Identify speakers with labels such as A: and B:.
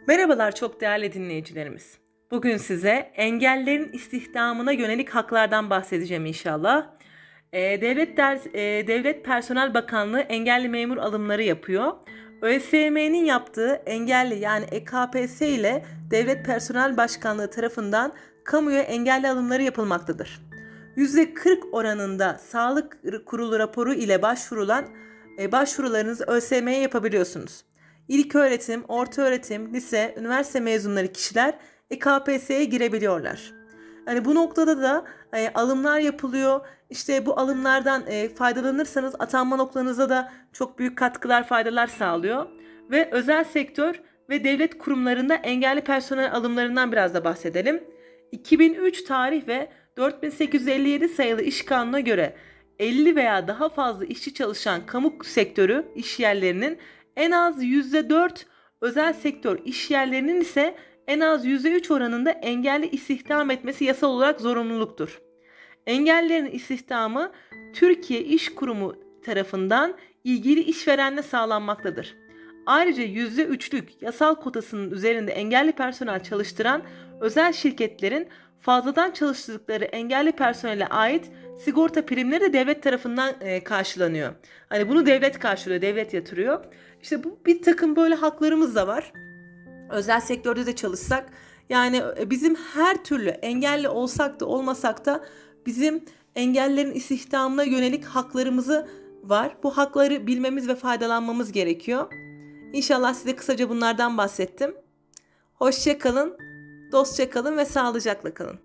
A: Merhabalar çok değerli dinleyicilerimiz. Bugün size engellilerin istihdamına yönelik haklardan bahsedeceğim inşallah. Devlet Personel Bakanlığı engelli memur alımları yapıyor. ÖSYM'nin yaptığı engelli yani EKPS ile Devlet Personel Başkanlığı tarafından kamuya engelli alımları yapılmaktadır. %40 oranında Sağlık Kurulu raporu ile başvurularınızı ÖSYM'ye yapabiliyorsunuz. İlköğretim, ortaöğretim, lise, üniversite mezunları kişiler EKPS'ye girebiliyorlar. Yani bu noktada da alımlar yapılıyor. İşte bu alımlardan faydalanırsanız atanma noktanıza da çok büyük katkılar, faydalar sağlıyor. Ve özel sektör ve devlet kurumlarında engelli personel alımlarından biraz da bahsedelim. 2003 tarih ve 4857 sayılı iş kanununa göre 50 veya daha fazla işçi çalışan kamu sektörü iş yerlerinin en az %4, özel sektör iş yerlerinin ise en az %3 oranında engelli istihdam etmesi yasal olarak zorunluluktur. Engellilerin istihdamı Türkiye İş Kurumu tarafından ilgili işverenle sağlanmaktadır. Ayrıca %3'lük yasal kotasının üzerinde engelli personel çalıştıran özel şirketlerin fazladan çalıştırdıkları engelli personele ait sigorta primleri de devlet tarafından karşılanıyor. Hani bunu devlet karşılıyor, devlet yatırıyor. İşte bu bir takım böyle haklarımız da var. Özel sektörde de çalışsak yani bizim her türlü engelli olsak da olmasak da bizim engellilerin istihdamına yönelik haklarımızı var. Bu hakları bilmemiz ve faydalanmamız gerekiyor. İnşallah size kısaca bunlardan bahsettim. Hoşça kalın, dostça kalın ve sağlıcakla kalın.